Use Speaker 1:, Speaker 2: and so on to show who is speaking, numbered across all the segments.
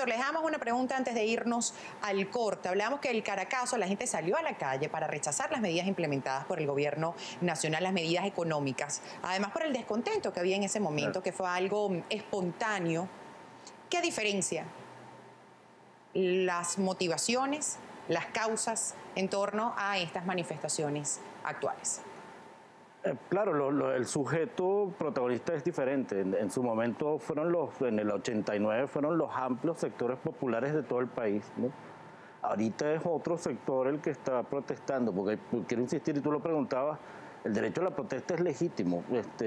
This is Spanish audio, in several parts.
Speaker 1: Profesor, les damos una pregunta antes de irnos al corte. Hablábamos que el Caracazo, la gente salió a la calle para rechazar las medidas implementadas por el gobierno nacional, las medidas económicas. Además, por el descontento que había en ese momento, que fue algo espontáneo. ¿Qué diferencia las motivaciones, las causas en torno a estas manifestaciones actuales?
Speaker 2: Claro, el sujeto protagonista es diferente. En su momento en el 89 fueron los amplios sectores populares de todo el país, ¿no? Ahorita es otro sector el que está protestando, porque quiero insistir, y tú lo preguntabas, el derecho a la protesta es legítimo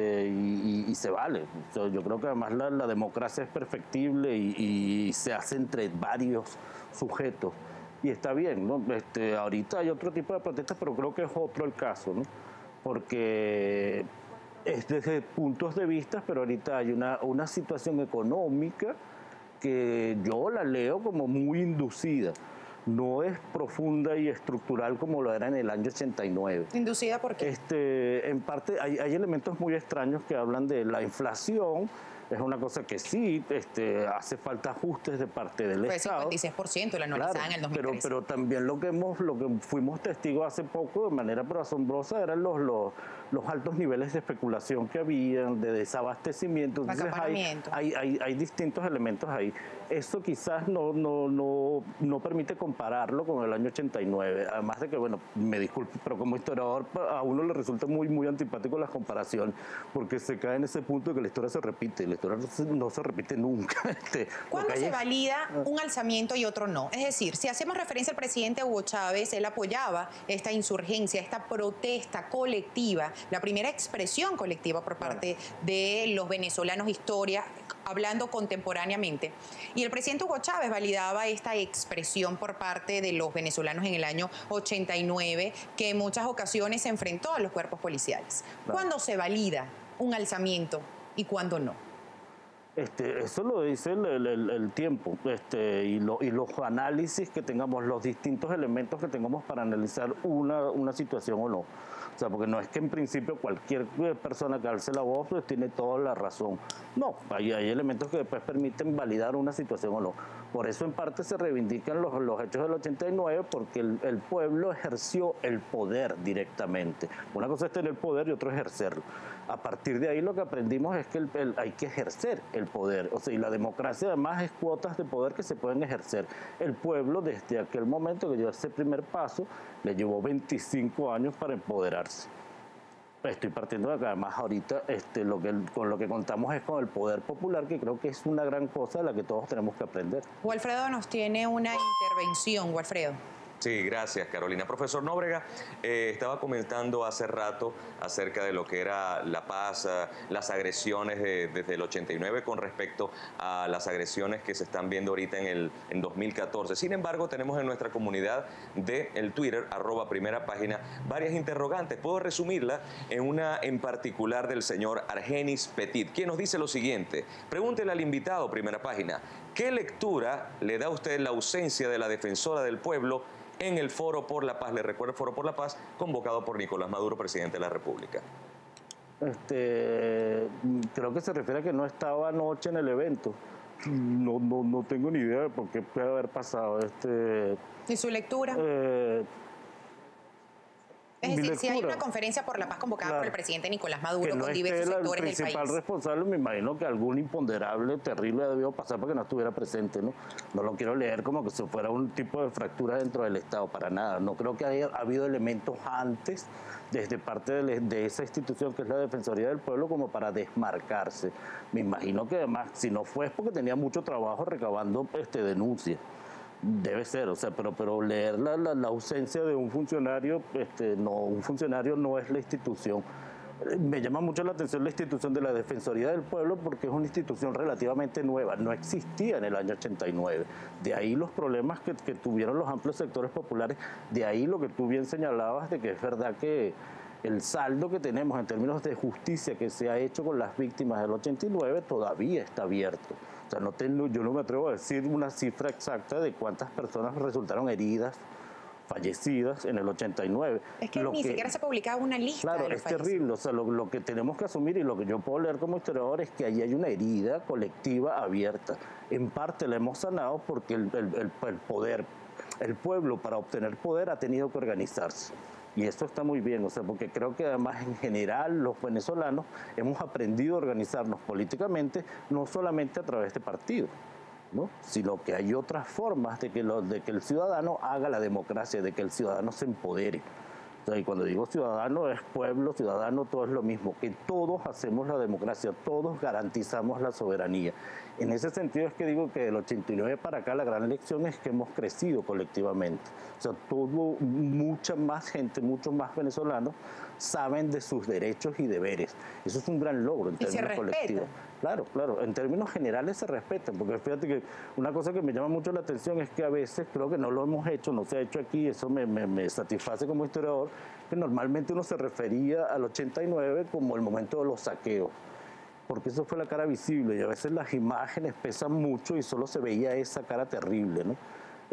Speaker 2: y se vale. O sea, yo creo que además la democracia es perfectible y se hace entre varios sujetos. Y está bien, ¿no? Ahorita hay otro tipo de protestas, pero creo que es otro el caso, ¿no? Porque es desde puntos de vista, pero ahorita hay una situación económica que yo la leo como muy inducida. No es profunda y estructural como lo era en el año 89.
Speaker 1: ¿Inducida por qué?
Speaker 2: En parte hay elementos muy extraños que hablan de la inflación. Es una cosa que sí hace falta ajustes de parte del Estado.
Speaker 1: Fue el 56% la anualizada en el 2013.
Speaker 2: Pero también lo que fuimos testigos hace poco de manera pero asombrosa eran los altos niveles de especulación que habían, de desabastecimiento. Entonces hay distintos elementos ahí. Eso quizás no permite compararlo con el año 89. Además de que, bueno, me disculpe, pero como historiador a uno le resulta muy antipático la comparación, porque se cae en ese punto de que la historia se repite. La historia no se repite nunca.
Speaker 1: ¿Cuándo se valida un alzamiento y otro no? Es decir, si hacemos referencia al presidente Hugo Chávez, él apoyaba esta insurgencia, esta protesta colectiva, la primera expresión colectiva por parte de los venezolanos, historia, hablando contemporáneamente. Y el presidente Hugo Chávez validaba esta expresión por parte de los venezolanos en el año 89, que en muchas ocasiones se enfrentó a los cuerpos policiales. ¿Cuándo se valida un alzamiento y cuándo no?
Speaker 2: Eso lo dice el tiempo y los análisis que tengamos, los distintos elementos que tengamos para analizar una situación o no. O sea, porque no es que en principio cualquier persona que alce la voz pues, tiene toda la razón. No, hay elementos que después permiten validar una situación o no. Por eso en parte se reivindican los hechos del 89, porque el pueblo ejerció el poder directamente. Una cosa es tener poder y otra es ejercerlo. A partir de ahí lo que aprendimos es que hay que ejercer el poder. O sea, y la democracia además es cuotas de poder que se pueden ejercer. El pueblo desde aquel momento que dio ese primer paso, le llevó 25 años para empoderarse. Estoy partiendo de acá, además ahorita con lo que contamos es con el poder popular, que creo que es una gran cosa de la que todos tenemos que aprender.
Speaker 1: Walfredo nos tiene una intervención, Walfredo.
Speaker 3: Sí, gracias, Carolina. Profesor Nóbrega, estaba comentando hace rato acerca de lo que era La Paz, las agresiones desde el 89 con respecto a las agresiones que se están viendo ahorita en 2014. Sin embargo, tenemos en nuestra comunidad del Twitter, @primerapágina, varias interrogantes. Puedo resumirla en una en particular del señor Argenis Petit, quien nos dice lo siguiente. Pregúntele al invitado, Primera Página, ¿qué lectura le da a usted la ausencia de la defensora del pueblo en el Foro por la Paz? Le recuerdo el Foro por la Paz, convocado por Nicolás Maduro, presidente de la República.
Speaker 2: Creo que se refiere a que no estaba anoche en el evento. No tengo ni idea de por qué puede haber pasado.
Speaker 1: ¿Y su lectura? Es decir, si hay una conferencia por la paz convocada por el presidente Nicolás Maduro con diversos sectores del país.
Speaker 2: El principal responsable, me imagino que algún imponderable terrible debió pasar para que no estuviera presente, ¿no? No lo quiero leer como que si fuera un tipo de fractura dentro del Estado, para nada. No creo que haya habido elementos antes desde parte de esa institución que es la Defensoría del Pueblo como para desmarcarse. Me imagino que además, si no fue es porque tenía mucho trabajo recabando denuncias. Debe ser, o sea, pero leer la ausencia de un funcionario no es la institución. Me llama mucho la atención la institución de la Defensoría del Pueblo porque es una institución relativamente nueva, no existía en el año 89. De ahí los problemas que tuvieron los amplios sectores populares, de ahí lo que tú bien señalabas de que es verdad que el saldo que tenemos en términos de justicia que se ha hecho con las víctimas del 89 todavía está abierto. O sea, yo no me atrevo a decir una cifra exacta de cuántas personas resultaron heridas fallecidas en el 89.
Speaker 1: Es que ni siquiera se publicaba una lista.
Speaker 2: Claro,
Speaker 1: de los
Speaker 2: es
Speaker 1: fallecidos.
Speaker 2: terrible. O sea, lo que tenemos que asumir y lo que yo puedo leer como historiador es que ahí hay una herida colectiva abierta. En parte la hemos sanado porque el poder, el pueblo para obtener poder ha tenido que organizarse. Y eso está muy bien, o sea, porque creo que además en general los venezolanos hemos aprendido a organizarnos políticamente, no solamente a través de partidos, ¿no? Sino que hay otras formas de que el ciudadano haga la democracia, de que el ciudadano se empodere. O sea, y cuando digo ciudadano es pueblo, ciudadano, todo es lo mismo, que todos hacemos la democracia, todos garantizamos la soberanía. En ese sentido es que digo que del 89 para acá la gran lección es que hemos crecido colectivamente. O sea, mucha más gente, muchos más venezolanos saben de sus derechos y deberes. Eso es un gran logro en términos colectivos. Claro, claro, en términos generales se respetan, porque fíjate que una cosa que me llama mucho la atención es que a veces, creo que no lo hemos hecho, no se ha hecho aquí, eso me satisface como historiador, que normalmente uno se refería al 89 como el momento de los saqueos, porque eso fue la cara visible y a veces las imágenes pesan mucho y solo se veía esa cara terrible, ¿no?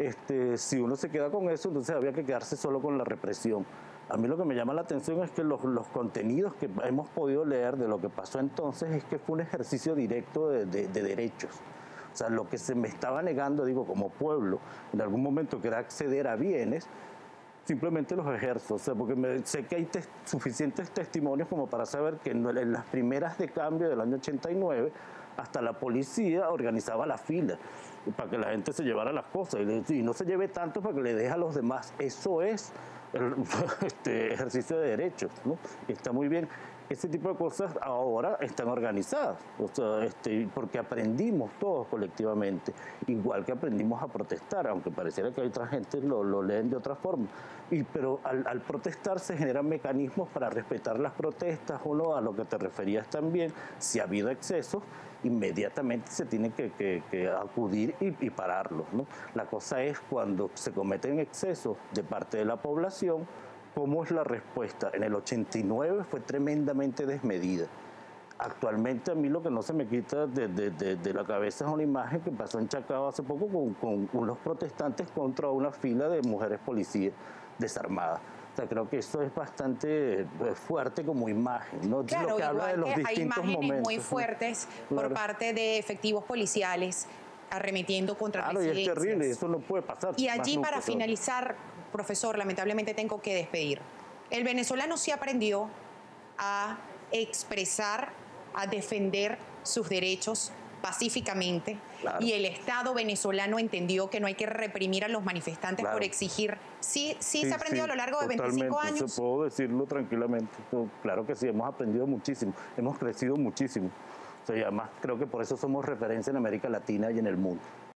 Speaker 2: Si uno se queda con eso, entonces había que quedarse solo con la represión. A mí lo que me llama la atención es que los contenidos que hemos podido leer de lo que pasó entonces es que fue un ejercicio directo de derechos. O sea, lo que se me estaba negando, digo, como pueblo, en algún momento que era acceder a bienes, simplemente los ejerzo. O sea, porque sé que hay suficientes testimonios como para saber que en las primeras de cambio del año 89, hasta la policía organizaba la fila para que la gente se llevara las cosas y no se lleve tanto para que le deje a los demás. Eso es el ejercicio de derechos, ¿no? Está muy bien. Ese tipo de cosas ahora están organizadas, o sea, porque aprendimos todos colectivamente, igual que aprendimos a protestar, aunque pareciera que hay otra gente lo leen de otra forma. Pero al protestar se generan mecanismos para respetar las protestas, o no, a lo que te referías también, si ha habido excesos, inmediatamente se tiene que acudir y pararlos, ¿no? La cosa es cuando se cometen excesos de parte de la población, ¿cómo es la respuesta? En el 89 fue tremendamente desmedida. Actualmente a mí lo que no se me quita de la cabeza es una imagen que pasó en Chacao hace poco con unos protestantes contra una fila de mujeres policías desarmadas. O sea, creo que eso es bastante fuerte como imagen, ¿no?
Speaker 1: Claro,
Speaker 2: lo que habla de los
Speaker 1: hay
Speaker 2: distintos
Speaker 1: imágenes
Speaker 2: momentos
Speaker 1: muy fuertes
Speaker 2: claro.
Speaker 1: por parte de efectivos policiales arremetiendo contra
Speaker 2: residencias. Claro, y es terrible, eso no puede pasar.
Speaker 1: Y allí, para finalizar, profesor, lamentablemente tengo que despedir. El venezolano sí aprendió a expresar, a defender sus derechos pacíficamente, claro. Y el Estado venezolano entendió que no hay que reprimir a los manifestantes por exigir. Sí, se ha aprendido a lo largo de 25 años.
Speaker 2: Se puedo decirlo tranquilamente. Claro que sí, hemos aprendido muchísimo, hemos crecido muchísimo. O sea, y además creo que por eso somos referencia en América Latina y en el mundo.